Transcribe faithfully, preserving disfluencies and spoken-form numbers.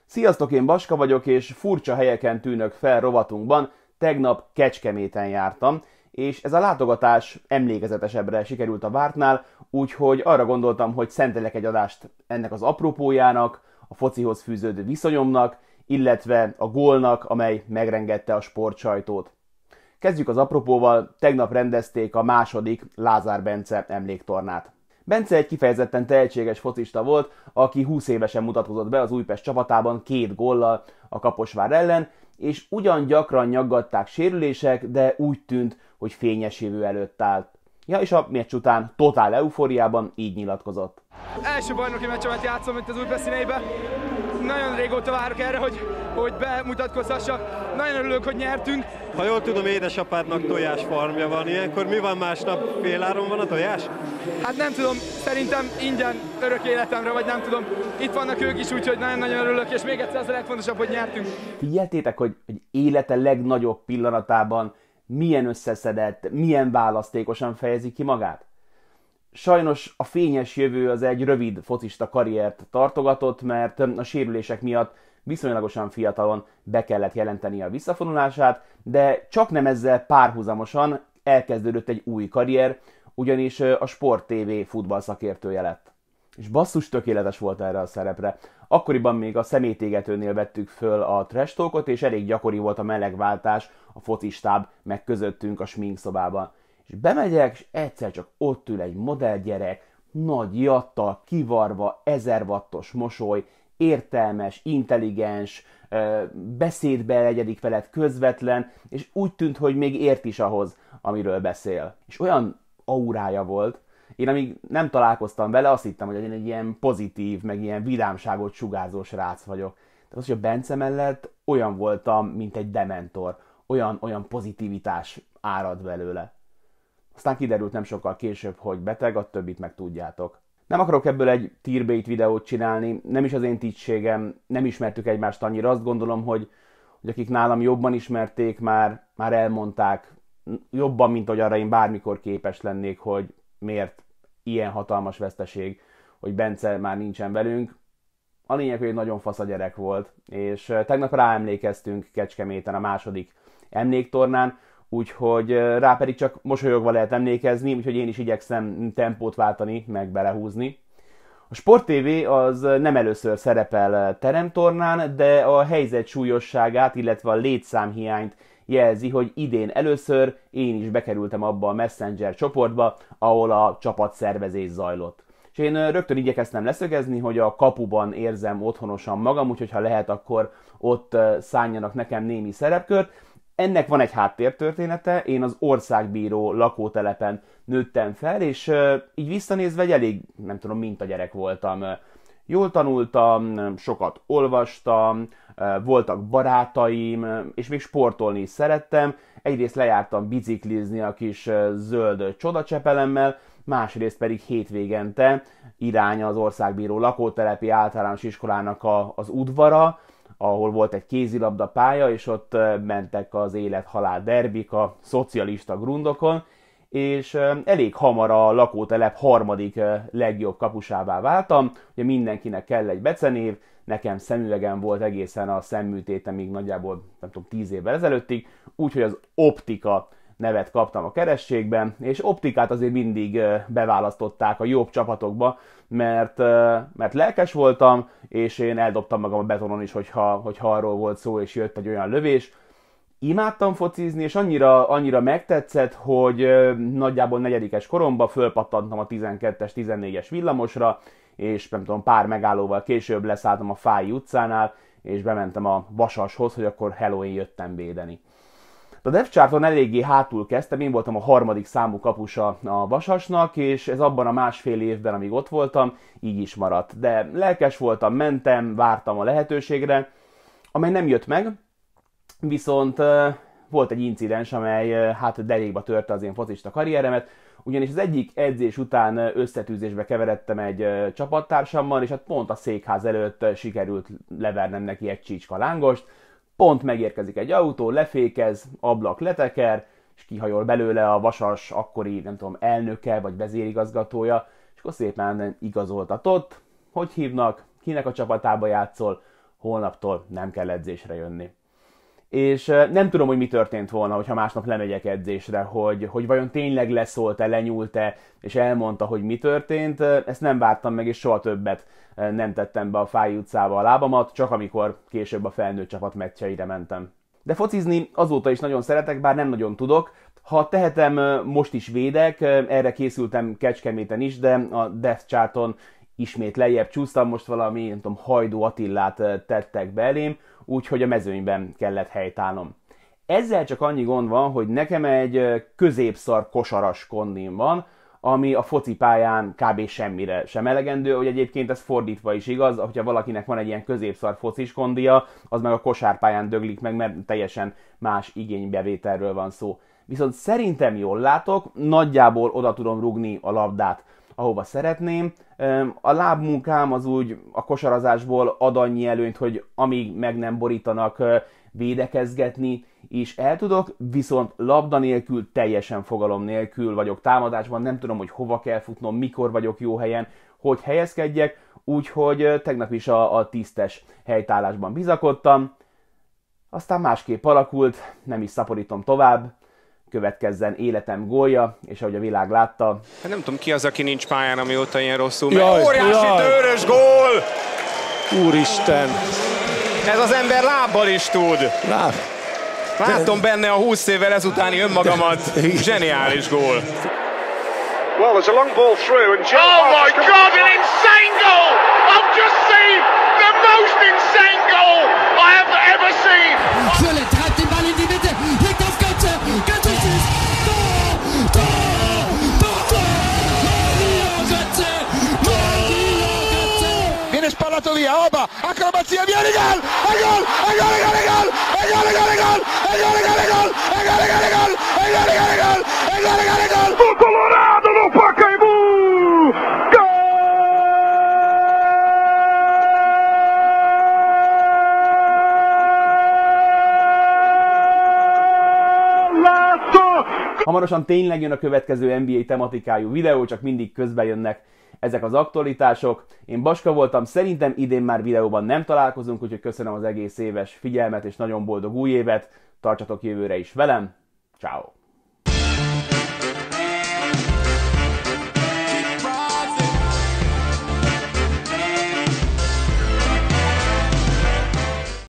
Sziasztok, én Baska vagyok, és furcsa helyeken tűnök fel rovatunkban. Tegnap Kecskeméten jártam, és ez a látogatás emlékezetesebbre sikerült a vártnál, úgyhogy arra gondoltam, hogy szentelek egy adást ennek az apropójának, a focihoz fűződő viszonyomnak, illetve a gólnak, amely megrengette a sportsajtót. Kezdjük az apropóval, tegnap rendezték a második Lázár Bence emléktornát. Bence egy kifejezetten tehetséges focista volt, aki húsz évesen mutatkozott be az Újpest csapatában két góllal a Kaposvár ellen, és ugyan gyakran nyaggatták sérülések, de úgy tűnt, hogy fényes jövő előtt állt. Ja, és a meccs után totál eufóriában így nyilatkozott. Első bajnoki meccsemet játszom itt az Újpest színeibe. Nagyon régóta várok erre, hogy, hogy bemutatkozhassak. Nagyon örülök, hogy nyertünk. Ha jól tudom, édesapádnak tojásfarmja van. Ilyenkor mi van másnap? Féláron van a tojás? Hát nem tudom, szerintem ingyen örök életemre, vagy nem tudom. Itt vannak ők is, úgyhogy nagyon-nagyon örülök, és még egyszer az a legfontosabb, hogy nyertünk. Figyeltétek, hogy, hogy élete legnagyobb pillanatában milyen összeszedett, milyen választékosan fejezi ki magát? Sajnos a fényes jövő az egy rövid focista karriert tartogatott, mert a sérülések miatt viszonylagosan fiatalon be kellett jelenteni a visszafonulását, de csak nem ezzel párhuzamosan elkezdődött egy új karrier, ugyanis a Sport té vé futballszakértője lett. És basszus, tökéletes volt erre a szerepre. Akkoriban még a szemétégetőnél vettük föl a trash talkot, és elég gyakori volt a melegváltás a focistáb meg közöttünk a sminkszobában. És bemegyek, és egyszer csak ott ül egy modellgyerek, nagy jattal, kivarva, ezer wattos mosoly, értelmes, intelligens, beszédbe egyedik veled, közvetlen, és úgy tűnt, hogy még ért is ahhoz, amiről beszél. És olyan aurája volt, én amíg nem találkoztam vele, azt hittem, hogy én egy ilyen pozitív, meg ilyen vidámságot sugárzó srác vagyok. De az, hogy a Bence mellett olyan voltam, mint egy dementor, olyan, olyan pozitivitás árad belőle. Aztán kiderült nem sokkal később, hogy beteg, a többit meg tudjátok. Nem akarok ebből egy tierbait videót csinálni, nem is az én tisztségem, nem ismertük egymást annyira. Azt gondolom, hogy, hogy akik nálam jobban ismerték, már, már elmondták, jobban, mint hogy arra én bármikor képes lennék, hogy miért ilyen hatalmas veszteség, hogy Bence már nincsen velünk. A lényeg, hogy egy nagyon fasz a gyerek volt, és tegnap ráemlékeztünk Kecskeméten a második emléktornán, úgyhogy rá pedig csak mosolyogva lehet emlékezni, úgyhogy én is igyekszem tempót váltani, meg belehúzni. A Sport té vé az nem először szerepel teremtornán, de a helyzet súlyosságát, illetve a létszámhiányt jelzi, hogy idén először én is bekerültem abba a Messenger csoportba, ahol a csapatszervezés zajlott. És én rögtön igyekeztem leszögezni, hogy a kapuban érzem otthonosan magam, úgyhogy ha lehet, akkor ott szánjanak nekem némi szerepkört. Ennek van egy háttértörténete, én az Országbíró lakótelepen nőttem fel, és így visszanézve egy elég, nem tudom, mintagyerek voltam. Jól tanultam, sokat olvastam, voltak barátaim, és még sportolni is szerettem. Egyrészt lejártam biciklizni a kis zöld csodacsepelemmel, másrészt pedig hétvégente irány az Országbíró lakótelepi általános iskolának a, az udvara, ahol volt egy kézilabda pálya, és ott mentek az élet-halál derbik a szocialista grundokon, és elég hamar a lakótelep harmadik legjobb kapusává váltam. Ugye mindenkinek kell egy becenév, nekem szemüvegem volt egészen a szemműtétemig, nagyjából nem tudom, tíz évvel ezelőttig, úgyhogy az Optika nevet kaptam a kerességben, és Optikát azért mindig beválasztották a jobb csapatokba, mert, mert lelkes voltam, és én eldobtam magam a betonon is, hogyha, hogyha arról volt szó, és jött egy olyan lövés. Imádtam focizni, és annyira, annyira megtetszett, hogy nagyjából negyedikes koromban fölpattantam a tizenkettes, tizennégyes villamosra, és nem tudom, pár megállóval később leszálltam a Fáy utcánál, és bementem a Vasashoz, hogy akkor hello, én jöttem védeni. A depth charton eléggé hátul kezdtem, én voltam a harmadik számú kapusa a Vasasnak, és ez abban a másfél évben, amíg ott voltam, így is maradt. De lelkes voltam, mentem, vártam a lehetőségre, amely nem jött meg, viszont uh, volt egy incidens, amely uh, hát derékba törte az én focista karrieremet, ugyanis az egyik edzés után összetűzésbe keveredtem egy uh, csapattársammal, és hát pont a székház előtt uh, sikerült levernem neki egy csícska lángost. Pont megérkezik egy autó, lefékez, ablak leteker, és kihajol belőle a Vasas akkori, nem tudom, elnöke vagy vezérigazgatója, és akkor szépen igazoltatott. Hogy hívnak, kinek a csapatába játszol, holnaptól nem kell edzésre jönni. És nem tudom, hogy mi történt volna, hogyha másnap lemegyek edzésre, hogy, hogy vajon tényleg leszólt-e, lenyúlt-e, és elmondta, hogy mi történt. Ezt nem vártam meg, és soha többet nem tettem be a Fáy utcába a lábamat, csak amikor később a felnőtt csapat meccseire mentem. De focizni azóta is nagyon szeretek, bár nem nagyon tudok. Ha tehetem, most is védek, erre készültem Kecskeméten is, de a Death Charton ismét lejjebb csúsztam, most valami, nem tudom, Hajdú Attillát tettek be elém, úgyhogy a mezőnyben kellett helytállnom. Ezzel csak annyi gond van, hogy nekem egy középszar kosaras kondim van, ami a focipályán kb. Semmire sem elegendő, hogy egyébként ez fordítva is igaz, hogyha valakinek van egy ilyen középszar focis kondia, az meg a kosárpályán döglik meg, mert teljesen más igénybevételről van szó. Viszont szerintem jól látok, nagyjából oda tudom rugni a labdát, ahova szeretném. A lábmunkám az úgy a kosarazásból ad annyi előnyt, hogy amíg meg nem borítanak, védekezgetni is el tudok, viszont labda nélkül, teljesen fogalom nélkül vagyok támadásban, nem tudom, hogy hova kell futnom, mikor vagyok jó helyen, hogy helyezkedjek, úgyhogy tegnap is a, a tisztes helytállásban bizakodtam. Aztán másképp alakult, nem is szaporítom tovább, következzen életem gólja, és ahogy a világ látta... Nem tudom, ki az, aki nincs pályán, amióta ilyen rosszul megy. Óriási dőrös gól! Úristen! Ez az ember lábbal is tud. Láb. Látom benne a húsz évvel ezutáni önmagamat. Zseniális gól. Well, there's a long ball through and Joe Oh my God, an insane goal! I've just seen the most insane goal I have ever seen! Schöne treibt den Ball in die Mitte, legt auf Götze, Götze schießt, Tor, Tor, Tor, Tor, Mario Götze, Mario Götze! Viene spallato via, Oba, acrobazia, viene gol, è gol, è gol, è gol, è gol, è gol, è gol, è gol, è gol, è gol, è gol, è gol, è gol, è gol, è gol, è gol, è gol, è gol, è gol, è gol, o Colorado no Pacaembu! Hamarosan tényleg jön a következő en bé á tematikájú videó, csak mindig közben jönnek ezek az aktualitások. Én Baska voltam, szerintem idén már videóban nem találkozunk, úgyhogy köszönöm az egész éves figyelmet és nagyon boldog új évet. Tartsatok jövőre is velem. Ciao.